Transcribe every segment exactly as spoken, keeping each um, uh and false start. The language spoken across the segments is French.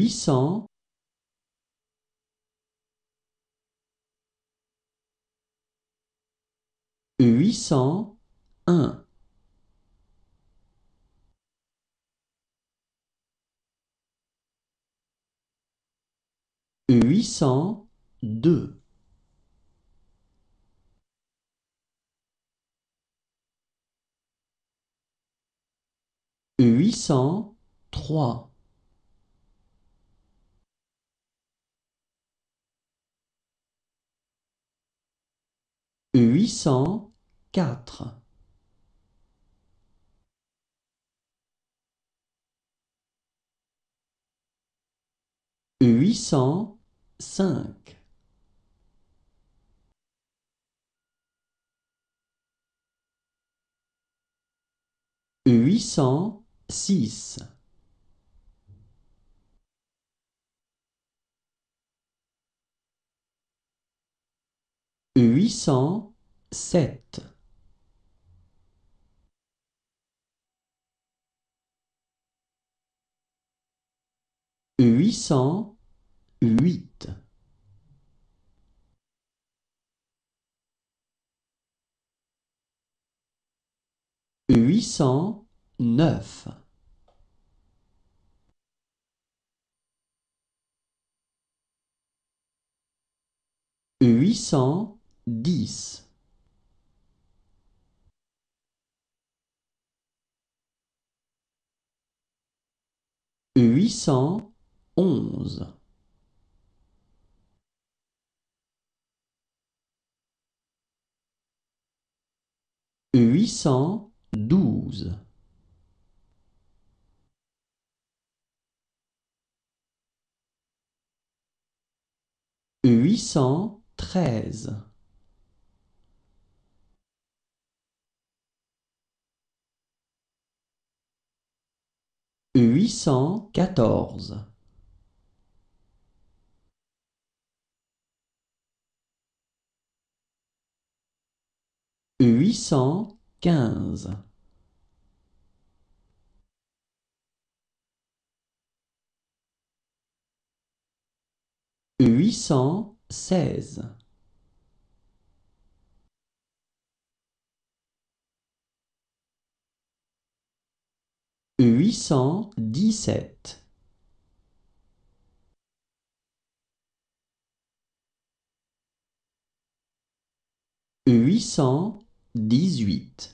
huit cents, huit cent un, huit cent deux, huit cent trois, huit cent quatre, huit cent cinq, huit cent six, huit cent sept, huit cent huit, huit cent neuf, huit cent dix, huit cent onze, huit cent douze, huit cent treize, huit cent quatorze, huit cent quinze, huit cent seize, huit cent dix-sept, huit cent dix-huit,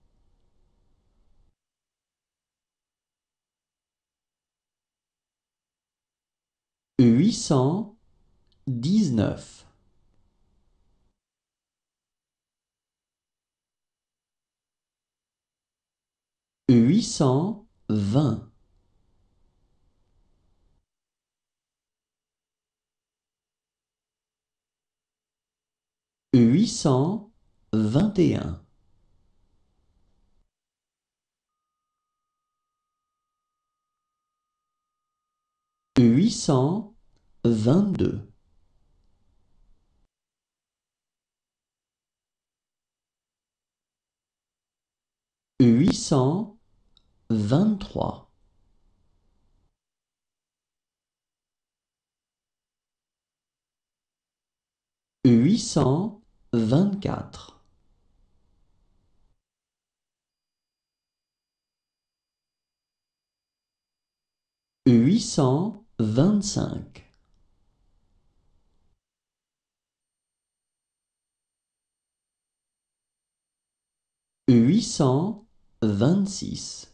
huit cent dix-neuf, huit cent vingt, huit cent vingt et un, huit cent vingt-deux, huit cent vingt-trois, huit cent vingt-quatre, huit cent vingt-cinq, huit cent vingt-six,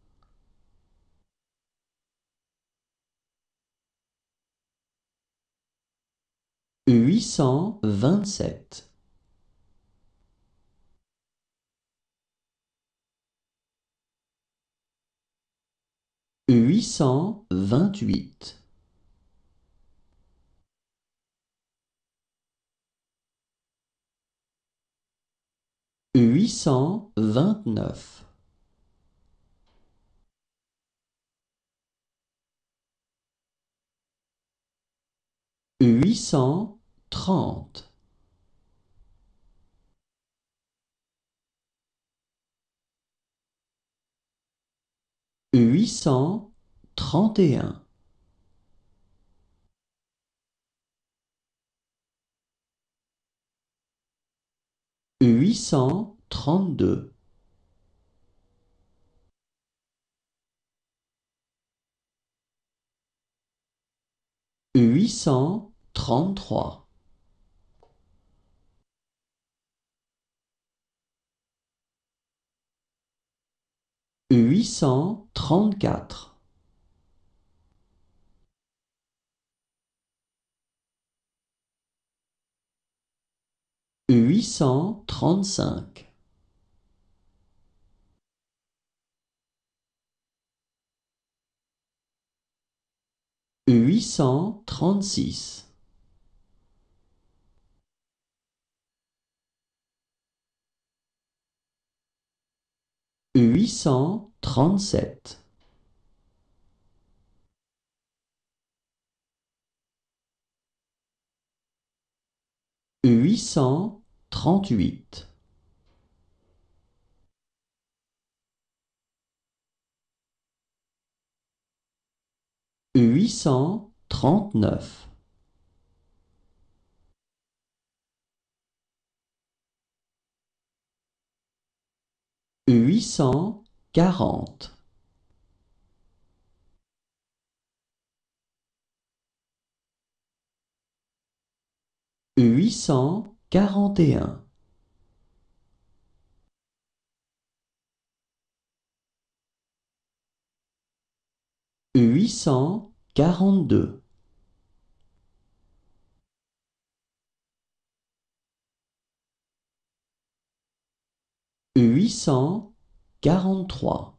huit cent vingt-sept, huit cent vingt-huit, huit cent vingt-neuf, huit cent trente, huit cent trente et un, huit cent trente-deux, huit cent trente-trois, huit cent trente-quatre, huit cent trente-cinq, huit cent trente-six, huit cent trente-sept, huit cent trente-huit, huit cent trente-neuf, huit cent quarante, huit cent quarante et un, huit cent quarante-deux, huit cent quarante-trois,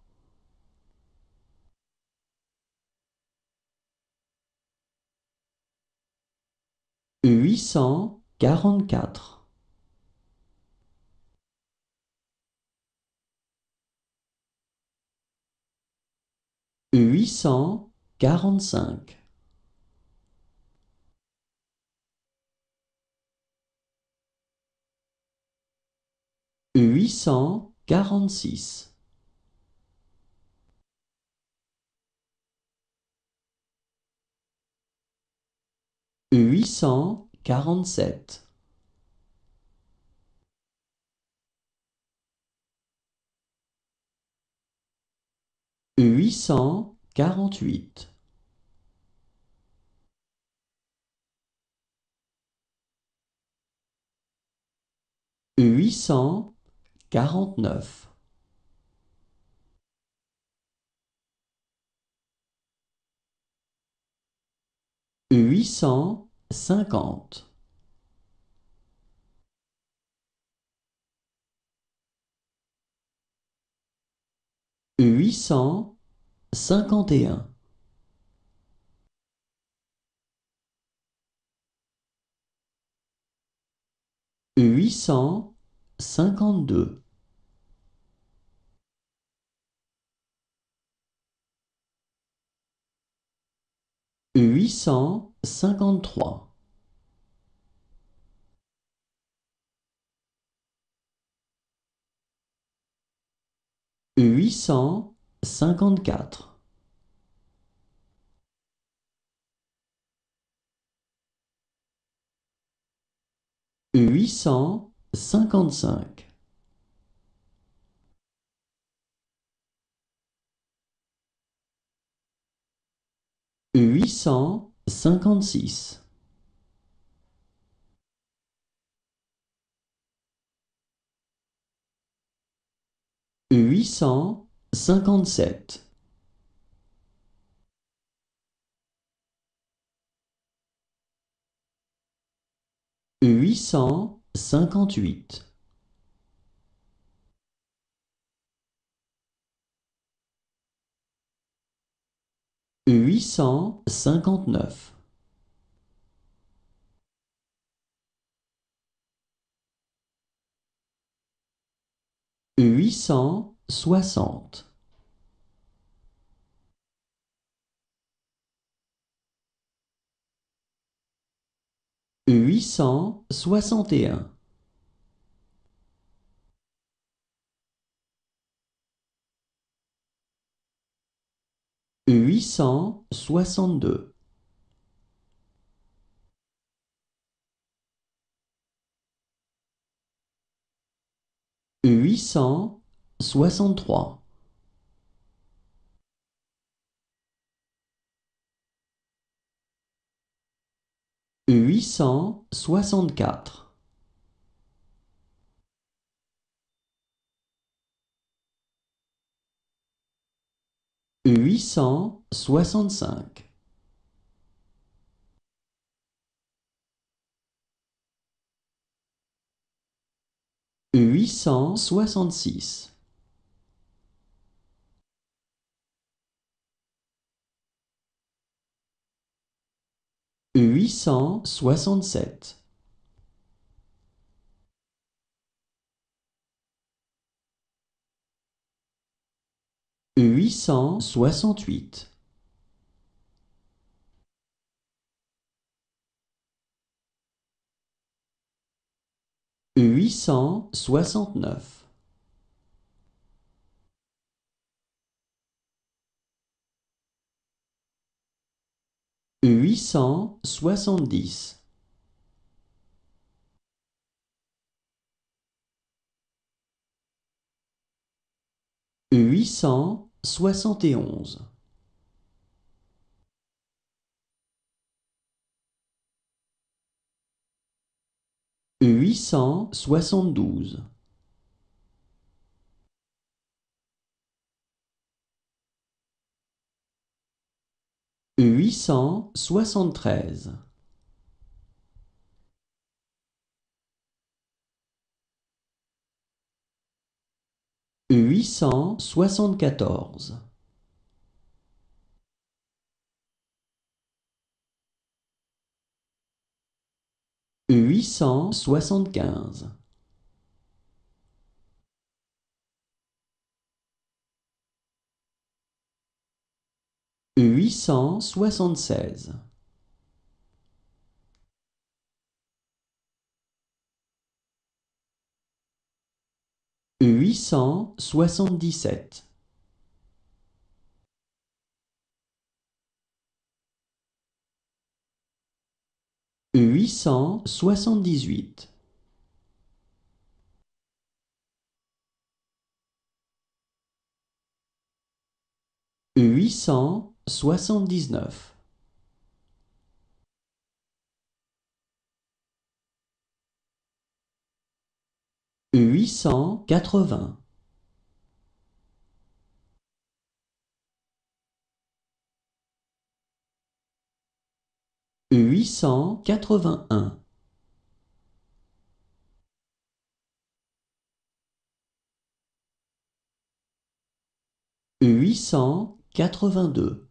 huit cent quarante-quatre, huit cent quarante-cinq, huit cent quarante-six, huit cent quarante-sept, huit cent quarante-huit, huit cent quarante-neuf, huit cent cinquante, huit cent cinquante et un, huit cent cinquante-deux, huit cent cinquante-trois, huit cent cinquante-quatre, huit cent cinquante-cinq, huit cent cinquante-six, huit cent cinquante-sept, huit cent cinquante-huit, huit cent cinquante-neuf, huit cent soixante, huit cent soixante et un, huit cent soixante-deux, huit cent soixante-trois, huit cent soixante-quatre, huit cent soixante-cinq, huit cent soixante-six, huit cent soixante-sept, huit cent soixante-huit, huit cent soixante-neuf, huit cent soixante-dix, huit cent soixante et onze, huit cent soixante-douze, huit cent soixante-treize, huit cent soixante-quatorze, huit cent soixante-quinze, huit cent soixante-seize, huit cent soixante-dix-sept, huit cent soixante-dix-huit, huit cent soixante-dix-neuf, huit cent quatre-vingts, huit cent quatre-vingt-un, huit cent quatre-vingt-deux,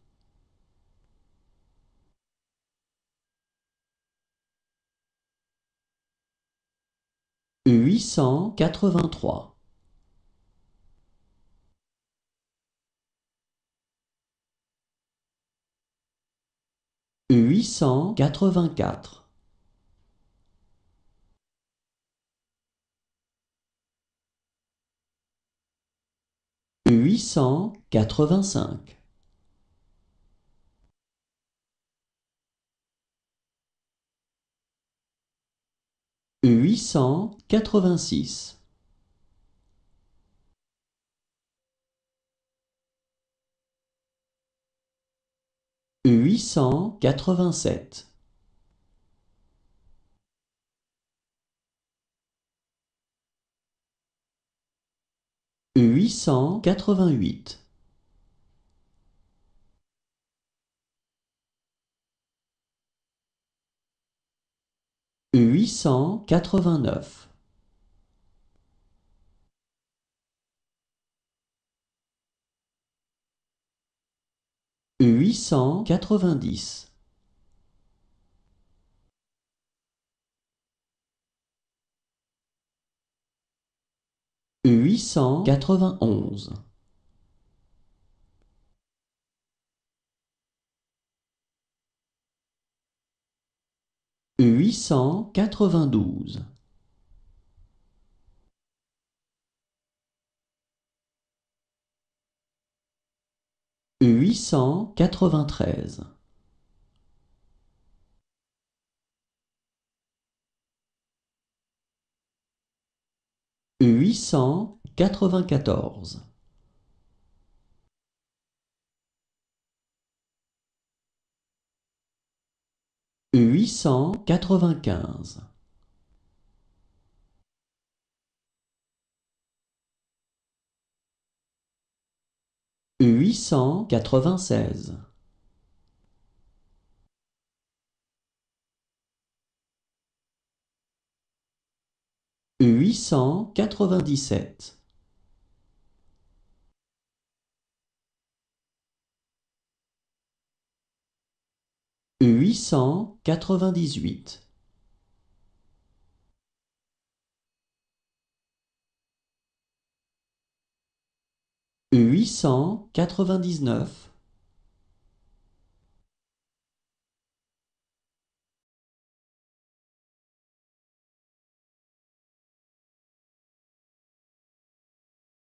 huit cent quatre-vingt-trois, huit cent quatre-vingt-quatre, huit cent quatre-vingt-cinq, huit cent quatre-vingt-six, huit cent quatre-vingt-sept, huit cent quatre-vingt-huit, huit cent quatre-vingt-neuf, huit cent quatre-vingt-dix, huit cent quatre-vingt-onze, huit cent quatre-vingt-douze, huit cent quatre-vingt-treize, huit cent quatre-vingt-quatorze, huit cent quatre-vingt-quinze, huit cent quatre-vingt-seize, huit cent quatre-vingt-dix-sept, huit cent quatre-vingt-dix-huit, huit cent quatre-vingt-dix-neuf,